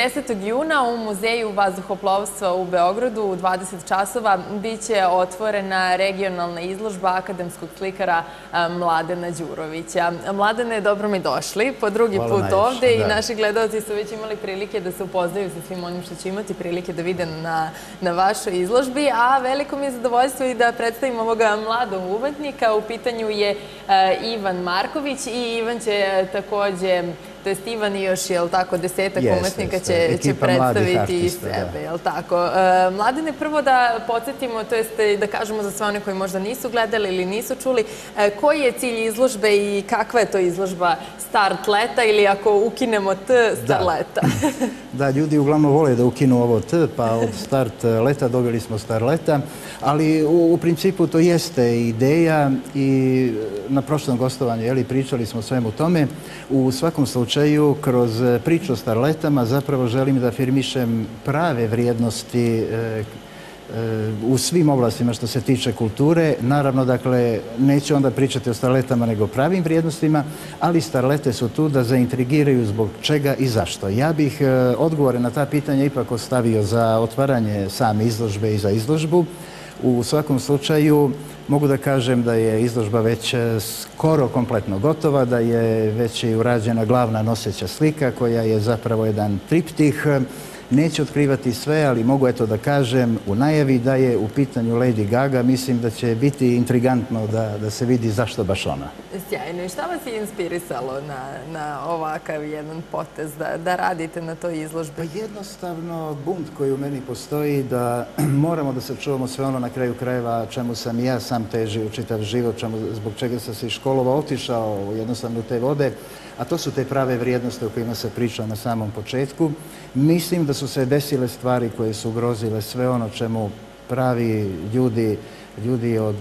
10. juna u Muzeju vazduhoplovstva u Beogradu u 20 časova biće otvorena regionalna izložba akademskog slikara Mladena Đurovića. Mladene, dobro mi došli po drugi put ovde i naši gledalci su već imali prilike da se upoznaju sa svim onim što će imati prilike da vide na vašoj izložbi, a veliko mi je zadovoljstvo i da predstavim ovoga mladog umetnika. U pitanju je Ivan Marković i Ivan će takođe, to jest Ivan i još, jel tako, 10 umetnika će predstaviti i sebe, jel tako? Mladine, prvo da podsjetimo, to jest da kažemo za sve one koji možda nisu gledali ili nisu čuli, koji je cilj izložbe i kakva je to izložba Start leta ili ako ukinemo T, Start leta? Da, ljudi uglavnom vole da ukinu ovo T, pa od Start leta dobili smo Start leta, ali u principu to jeste ideja i na prošlom gostovanju pričali smo o svemu tome. U svakom slučaju, kroz priču o starletama zapravo želim da afirmišem prave vrijednosti u svim oblastima što se tiče kulture. Naravno, dakle, neću onda pričati o starletama nego o pravim vrijednostima, ali starlete su tu da zaintrigiraju zbog čega i zašto. Ja bih odgovore na ta pitanja ipak ostavio za otvaranje same izložbe i za izložbu. U svakom slučaju mogu da kažem da je izložba već skoro kompletno gotova, da je već i urađena glavna noseća slika koja je zapravo jedan triptih. Neću otkrivati sve, ali mogu eto da kažem u najavi da je u pitanju Lady Gaga. Mislim da će biti intrigantno da se vidi zašto baš ona. Sjajno. I šta vas je inspirisalo na ovakav jedan potez da radite na toj izložbi? Pa jednostavno bunt koji u meni postoji da moramo da sačuvamo sve ono na kraju krajeva čemu sam i ja sam težio čitav život, zbog čega sam se iz školova otišao jednostavno u te vode, a to su te prave vrijednosti o kojima se priča na samom početku. Mislim da su se desile stvari koje su ugrozile sve ono čemu pravi ljudi od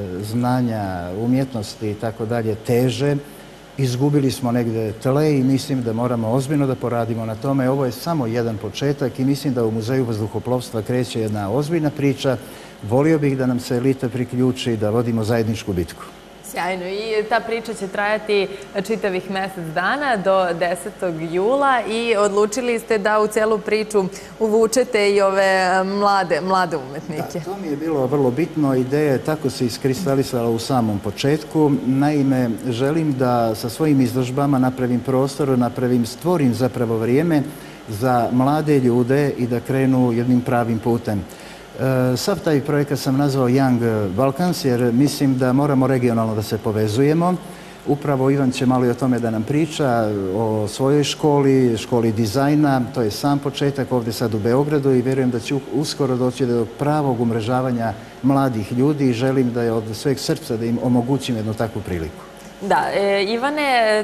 znanja, umjetnosti i tako dalje teže. Izgubili smo negde tle i mislim da moramo ozbiljno da poradimo na tome. Ovo je samo jedan početak i mislim da u Muzeju vazduhoplovstva kreće jedna ozbiljna priča. Volio bih da nam se elita priključi, da vodimo zajedničku bitku. Sjajno. I ta priča će trajati čitavih mesec dana do 10. jula i odlučili ste da u celu priču uvučete i ove mlade umetnike. Da, to mi je bilo vrlo bitno. Ideja je tako se iskristalisala u samom početku. Naime, želim da sa svojim izložbama napravim prostor, stvorim zapravo vrijeme za mlade ljude i da krenu jednim pravim putem. Sav taj projekat sam nazvao Young Balkans jer mislim da moramo regionalno da se povezujemo. Upravo Ivan će malo i o tome da nam priča, o svojoj školi dizajna. To je sam početak ovdje sad u Beogradu i vjerujem da će uskoro doći do pravog umrežavanja mladih ljudi i želim da je od sveg srca da im omogućim jednu takvu priliku. Da, Ivane,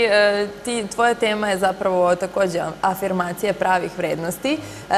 tvoja tema je zapravo također afirmacija pravih vrednosti.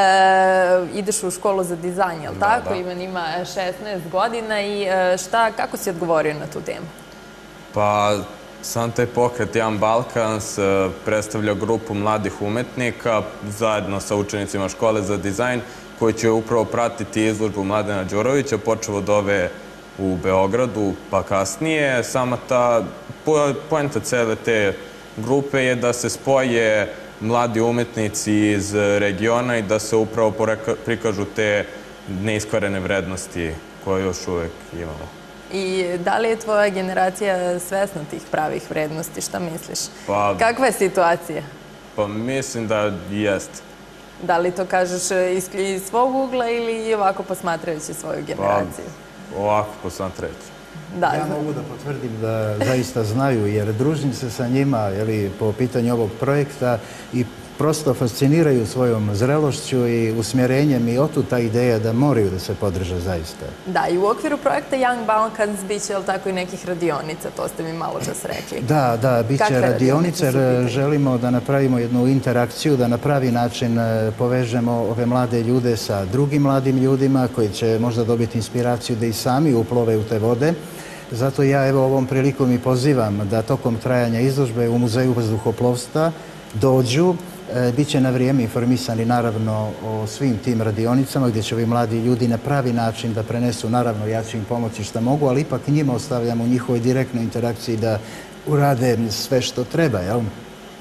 Ideš u školu za dizajn, jel tako? Ivan ima 16 godina i kako si odgovorio na tu temu? Pa, sam taj pokret Young Balkans predstavlja grupu mladih umetnika zajedno sa učenicima škole za dizajn koji će upravo pratiti izložbu Mladena Đurovića, počeo od ove u Beogradu, pa kasnije. Sama ta poenta cele te grupe je da se spoje mladi umetnici iz regiona i da se upravo prikažu te neiskvarene vrednosti koje još uvek imamo. I da li je tvoja generacija svesna tih pravih vrednosti? Šta misliš? Kakva je situacija? Pa mislim da jest. Da li to kažeš iz svog ugla ili ovako posmatrajući svoju generaciju? Ovako posmatrajući. Ja mogu da potvrdim da zaista znaju, jer družim se sa njima po pitanju ovog projekta i prosto fasciniraju svojom zrelošću i usmjerenjem i otud ta ideja da moraju da se podrže zaista. Da, i u okviru projekta Young Balkans bit će tako i nekih radionica, to ste mi malo čas rekli. Da, bit će radionica jer želimo da napravimo jednu interakciju, da na pravi način povežemo ove mlade ljude sa drugim mladim ljudima koji će možda dobiti inspiraciju da i sami uplove u te vode. Zato ja evo ovom prilikom i pozivam da tokom trajanja izložbe u Muzeju vazduhoplovstva dođu. Biće na vrijeme informisani naravno o svim tim radionicama gdje će ovi mladi ljudi na pravi način da prenesu, naravno ja ću im pomoći što mogu, ali ipak njima ostavljam u njihovoj direktnoj interakciji da urade sve što treba.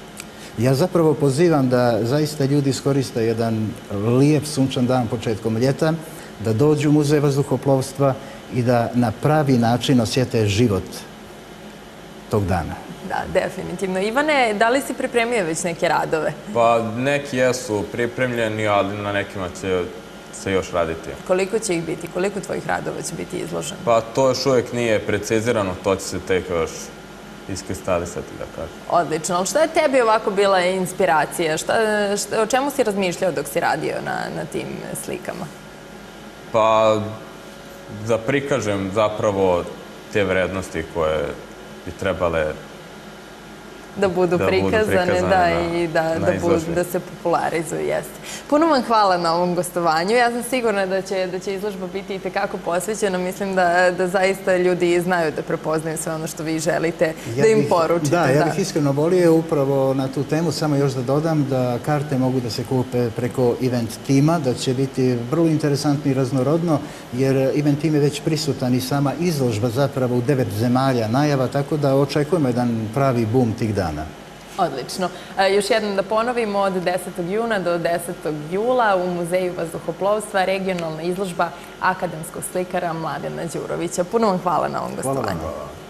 Ja zapravo pozivam da zaista ljudi iskoriste jedan lijep sunčan dan početkom ljeta, da dođu u Muzej vazduhoplovstva i da na pravi način osjete život tog dana. Da, definitivno. Ivane, da li si pripremio već neke radove? Pa neki jesu pripremljeni, ali na nekima će se još raditi. Koliko će ih biti? Koliko tvojih radova će biti izloženo? Pa to još uvijek nije precizirano, to će se tek još iskristalisati, da kažem. Odlično. Ali šta je tebi ovako bila inspiracija? O čemu si razmišljao dok si radio na tim slikama? Pa da prikažem zapravo te vrednosti koje bi trebale da budu prikazane, i da se popularizuju, jeste. Puno vam hvala na ovom gostovanju. Ja sam sigurna da će izložba biti itekako posvećena. Mislim da zaista ljudi znaju da prepoznaju sve ono što vi želite da im poručite. Da, ja bih iskreno volio upravo na tu temu samo još da dodam da karte mogu da se kupe preko event tima, da će biti vrlo interesantno i raznorodno, jer event tim je već prisutan i sama izložba zapravo u 9 zemalja najava, tako da očekujemo jedan pravi boom tih dana. Odlično. Još jednom da ponovimo, od 10. juna do 10. jula u Muzeju vazduhoplovstva regionalna izložba akademskog slikara Mladena Đurovića. Puno vam hvala na ovom gostovanju.